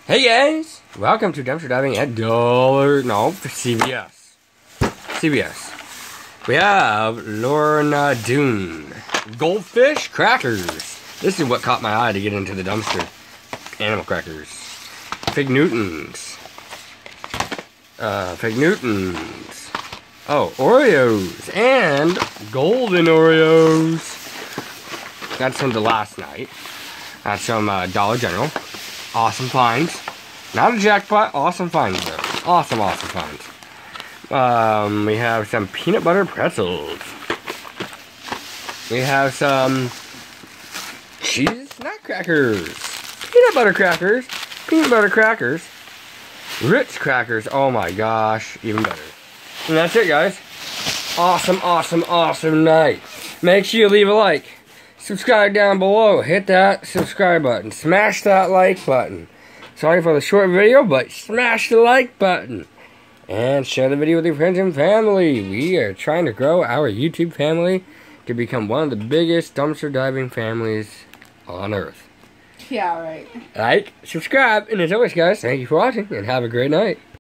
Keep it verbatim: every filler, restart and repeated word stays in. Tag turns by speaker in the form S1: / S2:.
S1: Hey guys, welcome to Dumpster Diving at Dollar, no, C V S. C V S. We have Lorna Doone. Goldfish crackers. This is what caught my eye to get into the dumpster. Animal crackers. Fig Newtons. Uh, Fig Newtons. Oh, Oreos. And golden Oreos. That's from the last night. That's from uh, Dollar General. Awesome finds. Not a jackpot, awesome finds though. Awesome, awesome finds. Um, we have some peanut butter pretzels. We have some cheese snack crackers. Peanut butter crackers. Peanut butter crackers. Ritz crackers. Oh my gosh, even better. And that's it, guys. Awesome, awesome, awesome night. Make sure you leave a like. Subscribe down below. Hit that subscribe button. Smash that like button. Sorry for the short video, but smash the like button. And share the video with your friends and family. We are trying to grow our YouTube family to become one of the biggest dumpster diving families on Earth.
S2: Yeah, right.
S1: Like, subscribe, and as always, guys, thank you for watching, and have a great night.